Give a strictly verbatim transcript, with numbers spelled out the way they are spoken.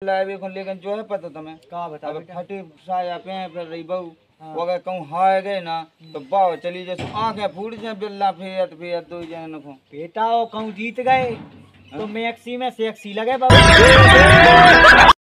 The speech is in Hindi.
लाए भी लेकिन जो है पता तुम्हें का बता अब फटे साया पे फिर रही बहू वो अगर कहूँ हाय गए ना तो बाव चली जैसे आंखें फूट जाए बिल्ला फेत फेत दो जन को बेटा वो कहूँ जीत गए तो मैक्सी में सेक्सी लगे बाबू।